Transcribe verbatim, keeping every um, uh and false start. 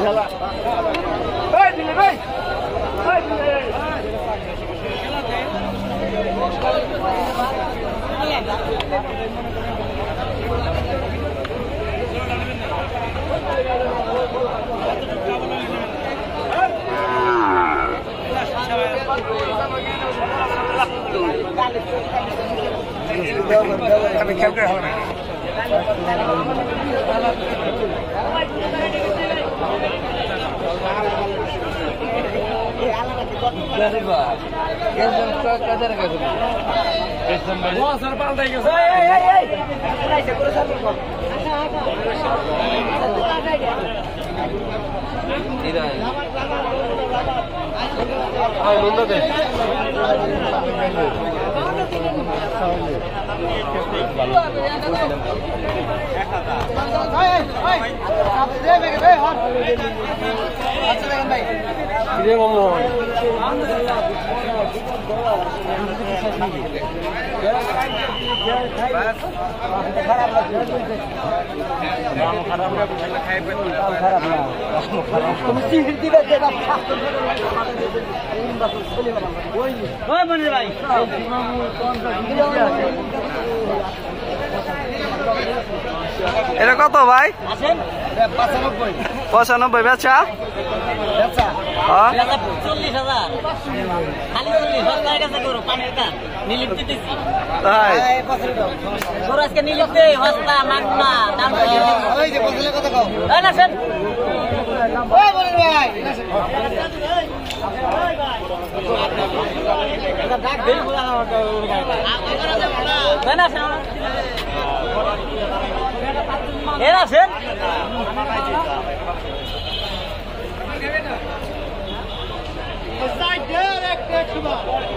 আমি খেলতে হবে না এটা কত ভাই? পঁচানব্বই বেচা চল্লিশ হাজার খালি চল্লিশ হাজার কাছে করো পানির কান নিলিপ দিতেছি তোর আজকে নিলিপ দে হস্তা মাগনা দাম ওই যে বললে কথা কও এই না সেন ওই বলেন ভাই এটা ডাক দেই বলা না না সেন এরা সেন Side there,